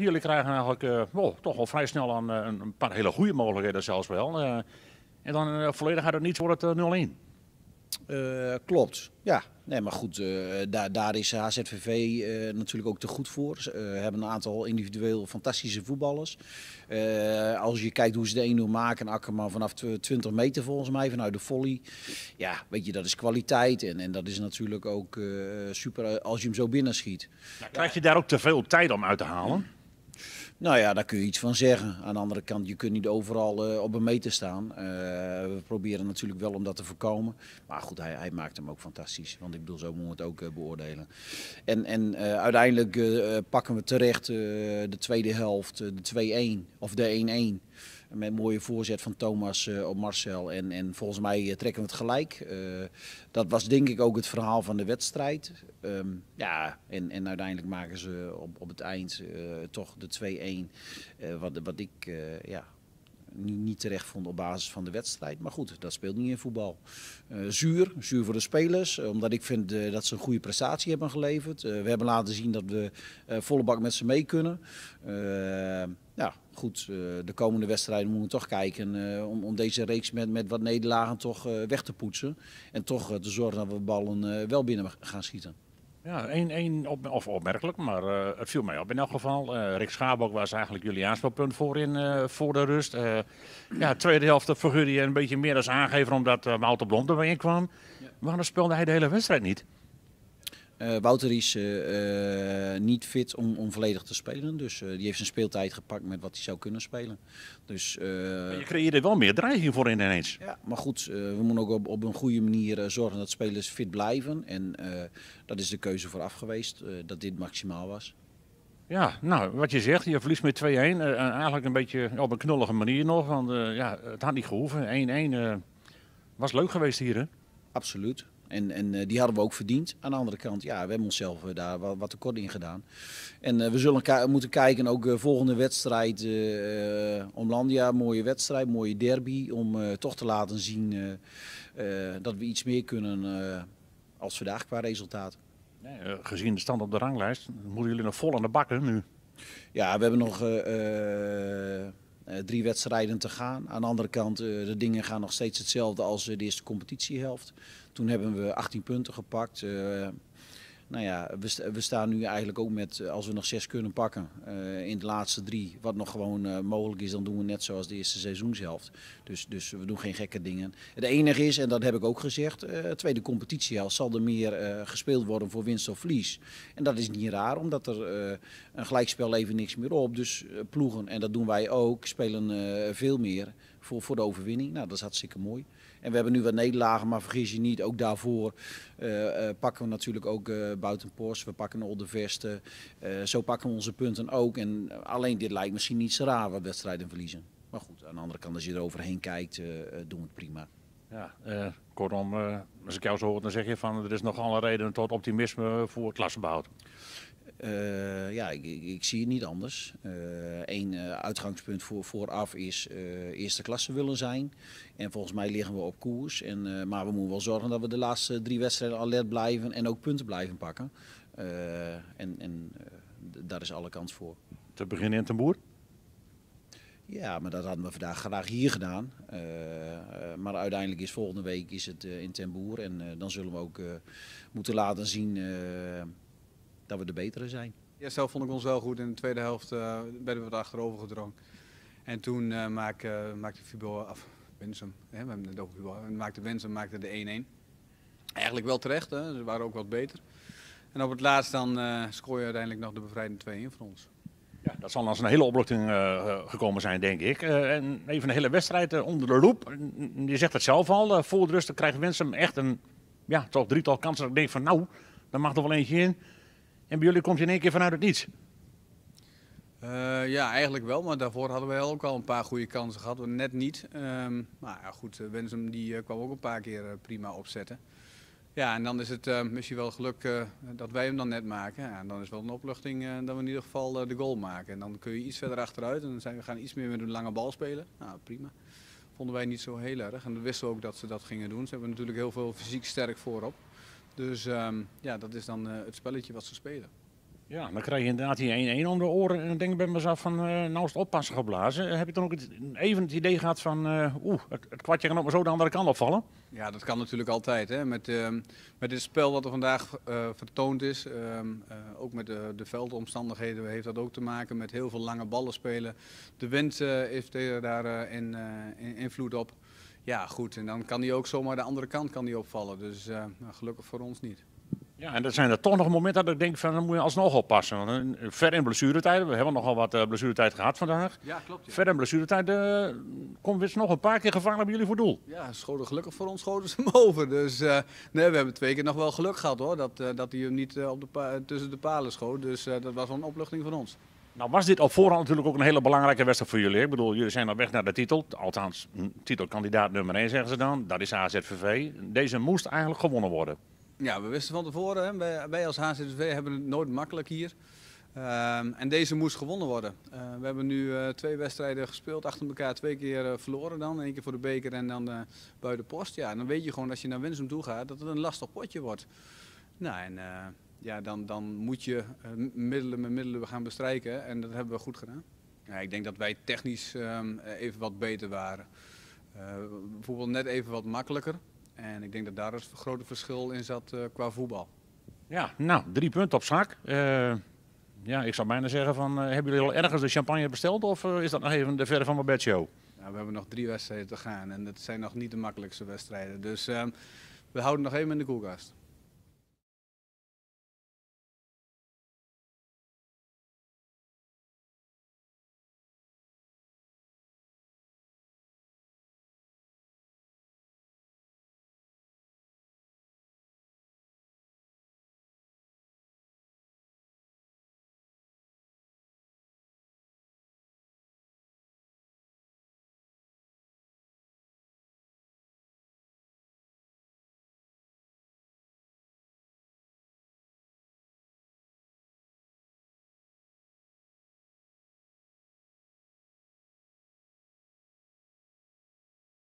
Jullie krijgen eigenlijk toch al vrij snel een paar hele goede mogelijkheden zelfs wel. En dan volledig uit het niets wordt het 0-1. Klopt, ja. Nee, maar goed, daar is HZVV natuurlijk ook te goed voor. Ze hebben een aantal individueel fantastische voetballers. Als je kijkt hoe ze de 1-0 maken, Akkerman vanaf 20 meter volgens mij, vanuit de volley. Ja, weet je, dat is kwaliteit en dat is natuurlijk ook super als je hem zo binnenschiet. Nou, krijg je daar ook te veel tijd om uit te halen? Nou ja, daar kun je iets van zeggen. Aan de andere kant, je kunt niet overal op een meter staan. We proberen natuurlijk wel om dat te voorkomen. Maar goed, hij maakt hem ook fantastisch. Want ik bedoel, zo moeten we het ook beoordelen. En uiteindelijk pakken we terecht de tweede helft, de 2-1 of de 1-1. Met een mooie voorzet van Thomas op Marcel. En volgens mij trekken we het gelijk. Dat was denk ik ook het verhaal van de wedstrijd. Ja, en uiteindelijk maken ze op het eind toch de 2-1. Wat ik niet terecht vond op basis van de wedstrijd. Maar goed, dat speelt niet in voetbal. Zuur voor de spelers. Omdat ik vind dat ze een goede prestatie hebben geleverd. We hebben laten zien dat we volle bak met ze mee kunnen. Ja, goed, de komende wedstrijden moeten we toch kijken om deze reeks met wat nederlagen toch weg te poetsen. En toch te zorgen dat we ballen wel binnen gaan schieten. Ja, 1-1 opmerkelijk, maar het viel mij op in elk geval. Rick Schaabok was eigenlijk jullie aanspelpunt voor de rust. Ja, tweede helft verguurde je een beetje meer als aangever omdat Wouter Blom erbij in kwam. Ja. Waarom speelde hij de hele wedstrijd niet? Wouter is niet fit om volledig te spelen. Dus die heeft zijn speeltijd gepakt met wat hij zou kunnen spelen. Dus, je creëerde wel meer dreiging voor ineens. Ja, maar goed, we moeten ook op een goede manier zorgen dat spelers fit blijven. En dat is de keuze vooraf geweest, dat dit maximaal was. Ja, nou, wat je zegt, je verliest met 2-1. Eigenlijk een beetje op een knullige manier nog. Want ja, het had niet gehoeven. 1-1 was leuk geweest hier, hè? Absoluut. En die hadden we ook verdiend. Aan de andere kant, ja, we hebben onszelf daar wat tekort in gedaan. En we zullen moeten kijken, ook volgende wedstrijd, Omlandia, mooie wedstrijd, mooie derby. Om toch te laten zien dat we iets meer kunnen als vandaag qua resultaat. Nee, gezien de stand op de ranglijst, moeten jullie nog vol aan de bakken nu? Ja, we hebben nog 3 wedstrijden te gaan. Aan de andere kant, de dingen gaan nog steeds hetzelfde als de eerste competitiehelft. Toen hebben we 18 punten gepakt. Nou ja, we staan nu eigenlijk ook met, als we nog 6 kunnen pakken in de laatste 3, wat nog gewoon mogelijk is, dan doen we net zoals de eerste seizoenshelft. Dus we doen geen gekke dingen. Het enige is, en dat heb ik ook gezegd, tweede competitiehelft zal er meer gespeeld worden voor winst of verlies. En dat is niet raar, omdat er een gelijkspel levert niks meer op. Dus ploegen, en dat doen wij ook, spelen veel meer voor de overwinning. Nou, dat is hartstikke mooi. En we hebben nu wat nederlagen, maar vergis je niet, ook daarvoor pakken we natuurlijk ook Buitenpost, we pakken Olderveste. Zo pakken we onze punten ook. En alleen dit lijkt misschien niet zo raar, wat wedstrijden verliezen. Maar goed, aan de andere kant, als je er overheen kijkt, doen we het prima. Ja, kortom, als ik jou zo hoor, dan zeg je van er is nog alle reden tot optimisme voor het klassenbehoud. Ja, ik zie het niet anders. Eén uitgangspunt vooraf is eerste klasse willen zijn. En volgens mij liggen we op koers. Maar we moeten wel zorgen dat we de laatste 3 wedstrijden alert blijven en ook punten blijven pakken. Daar is alle kans voor. Te beginnen in Ten Boer? Ja, maar dat hadden we vandaag graag hier gedaan. Maar uiteindelijk is volgende week het in Ten Boer. En dan zullen we ook moeten laten zien dat we de betere zijn. De eerste helft vond ik ons wel goed. In de tweede helft werden we wat achterover gedrongen. En toen maakte Fibo af. Winsum, we hebben het net over Fibo. Winsum maakte de 1-1. Eigenlijk wel terecht, hè? Ze waren ook wat beter. En op het laatst dan scoor je uiteindelijk nog de bevrijdende 2-1 voor ons. Ja, dat zal als een hele opluchting gekomen zijn, denk ik. En even een hele wedstrijd onder de loep. Je zegt het zelf al, voor de rust krijgt Winsum echt een toch 3-tal kansen. Dat ik denk van nou, daar mag er wel eentje in. En bij jullie komt je in één keer vanuit het niets. Ja, eigenlijk wel, maar daarvoor hadden we ook al een paar goede kansen gehad. We net niet. Maar ja, goed, Winsum die kwam ook een paar keer prima opzetten. Ja, en dan is het misschien wel geluk dat wij hem dan net maken. Ja, en dan is wel een opluchting dat we in ieder geval de goal maken. En dan kun je iets verder achteruit en dan gaan we iets meer met een lange bal spelen. Nou, prima. Vonden wij niet zo heel erg. En we wisten ook dat ze dat gingen doen. Ze hebben natuurlijk heel veel fysiek sterk voorop. Dus ja, dat is dan het spelletje wat ze spelen. Ja, dan krijg je inderdaad die 1-1 om de oren. En dan denk ik bij mezelf van, nou is het oppassen geblazen. Heb je dan ook even het idee gehad van, het kwartje kan ook maar zo de andere kant opvallen? Ja, dat kan natuurlijk altijd. Hè. Met dit spel wat er vandaag vertoond is, ook met de veldomstandigheden heeft dat ook te maken met heel veel lange ballen spelen. De wind heeft daar invloed op. Ja, goed. En dan kan die ook zomaar de andere kant kan die opvallen. Dus gelukkig voor ons niet. Ja, en dat zijn er toch nog momenten dat ik denk van, dan moet je alsnog oppassen. Want ver in blessuretijd, we hebben nogal wat blessuretijd gehad vandaag. Ja, klopt. Ja. Ver in blessuretijd komt weer nog een paar keer gevaarlijk bij jullie voor doel. Ja, gelukkig voor ons schoten ze hem over. Dus nee, we hebben 2 keer nog wel geluk gehad hoor. Dat hij hem niet tussen de palen schoot. Dus dat was wel een opluchting voor ons. Nou was dit op voorhand natuurlijk ook een hele belangrijke wedstrijd voor jullie. Ik bedoel, jullie zijn op weg naar de titel. Althans, titelkandidaat nummer 1 zeggen ze dan. Dat is AZVV. Deze moest eigenlijk gewonnen worden. Ja, we wisten van tevoren, hè, wij als HZV hebben het nooit makkelijk hier. En deze moest gewonnen worden. We hebben nu 2 wedstrijden gespeeld, achter elkaar 2 keer verloren dan. 1 keer voor de beker en dan buiten post. Ja, dan weet je gewoon als je naar Winsum toe gaat dat het een lastig potje wordt. Nou, en ja, dan moet je middelen gaan bestrijken en dat hebben we goed gedaan. Ja, ik denk dat wij technisch even wat beter waren. Bijvoorbeeld net even wat makkelijker. En ik denk dat daar een grote verschil in zat qua voetbal. Ja, nou, 3 punten op zak. Ja, ik zou bijna zeggen van, hebben jullie al ergens de champagne besteld of is dat nog even de verre van mijn bedshow? Ja, we hebben nog 3 wedstrijden te gaan en dat zijn nog niet de makkelijkste wedstrijden. Dus we houden nog even in de koelkast.